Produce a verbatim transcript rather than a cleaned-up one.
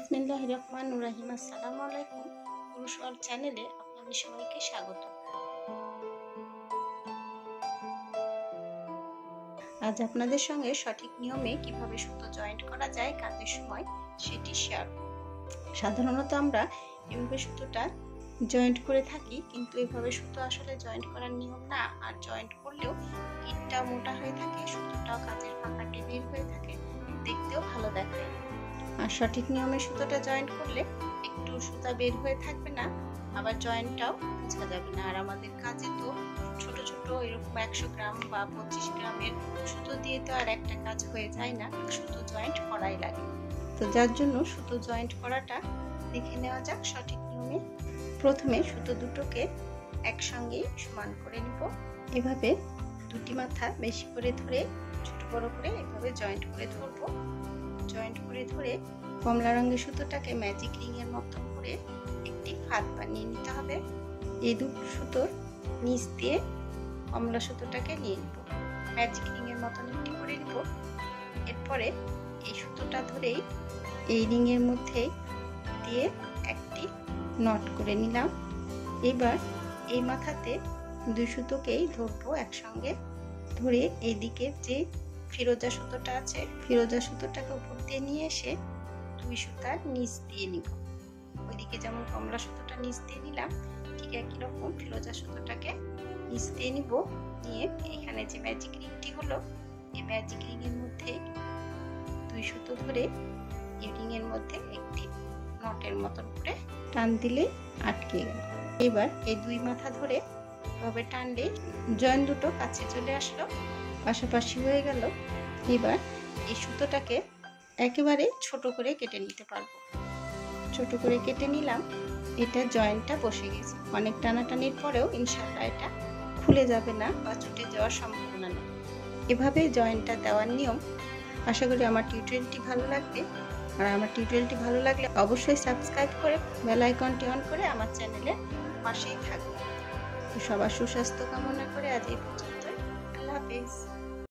বিসমিল্লাহির রহমানির রহিম। আসসালামু আলাইকুম। পুরুষ ওয়ার্ল্ড চ্যানেলে আপনাদের সবাইকে স্বাগত। আজ আপনাদের সঙ্গে সঠিক নিয়মে কিভাবে সুতো জয়েন্ট করা যায় কাজের সময় সেটি শেয়ার করব। সাধারণত আমরা এভাবে সুতোটা জয়েন্ট করে থাকি, কিন্তু এভাবে সুতো আসলে জয়েন্ট করার নিয়ম না। আর জয়েন্ট করলেও ইটটা মোটা হয়ে থাকে, সুতোটাও কাজের ফাঁকাটে বের হয়ে থাকে, দেখতেও ভালো দেখায়। আর সঠিক নিয়মে সুতোটা জয়েন্ট করলে একটু সুতা বের হয়ে থাকবে না, আবার জয়েন্টটাও বোঝা যাবে না। আর আমাদের কাজে তো ছোট ছোট এরকম একশো গ্রাম বা পঁচিশ গ্রামের সুতো দিয়ে তো আর একটা কাজ হয়ে যায় না, সুতো জয়েন্ট করাই লাগে। তো যার জন্য সুতো জয়েন্ট করাটা দেখে নেওয়া যাক সঠিক নিয়মে। প্রথমে সুতো দুটোকে একসঙ্গে সমান করে নিব। এভাবে দুটি মাথা বেশি করে ধরে ছোট বড় করে এভাবে জয়েন্ট করে ধরবো। জয়েন্ট করে ধরে কমলা রঙের সুতোটাকে ম্যাজিক রিং এর মতো করে একটি ফাঁদ বানিয়ে নিতে হবে। এই দুটো সুতোর নিচ দিয়ে কমলা সুতোটাকে নিয়ে নিব, ম্যাজিক রিং এর মতন একটি করে নিব। এরপরে এই সুতোটা ধরেই এই রিং এর মধ্যে দিয়ে একটি নট করে নিলাম। এবার এই মাথাতে দুই সুতোকেই ধরবো একসঙ্গে, ধরে এইদিকে যে ফিরোজা সুতোটা আছে ফিরোজা সুতোটাকে উপর দিয়ে নিয়ে এসে দুই সুতার নিচ দিয়ে নিব। ওইদিকে যেমন কমলা সুতোটা নিচ দিয়ে নিলাম, ঠিক একই রকম ফিরোজা সুতোটাকে নিচ দিয়ে নিব। নিয়ে এখানে যে ম্যাজিক রিংটি হলো, এই ম্যাজিক রিং এর মধ্যে দুই সুতো ধরে এই রিং এর মধ্যে একটি নটের মতন করে টান দিলে আটকে গেল। এবার এই দুই মাথা ধরে এভাবে টানলে জয়েন্ট দুটো কাছে চলে আসলো, পাশাপাশি হয়ে গেল। এবার এই সুতোটাকে একেবারে ছোট করে কেটে নিতে পারবো। ছোট করে কেটে নিলাম, এটা জয়েন্টটা বসে গেছে। অনেক টানাটানির পরেও ইনশাআল্লাহ এটা খুলে যাবে না বা ছুটে যাওয়ার সম্ভাবনা নেই। এভাবে জয়েন্টটা দেওয়ার নিয়ম। আশা করি আমার টিউটোরিয়ালটি ভালো লাগবে। আর আমার টিউটোরিয়ালটি ভালো লাগলে অবশ্যই সাবস্ক্রাইব করে বেল আইকনটি অন করে আমার চ্যানেলের পাশেই থাকবে। সবার সুস্বাস্থ্য কামনা করে আজ এই পর্যন্ত। আল্লাহ হাফেজ।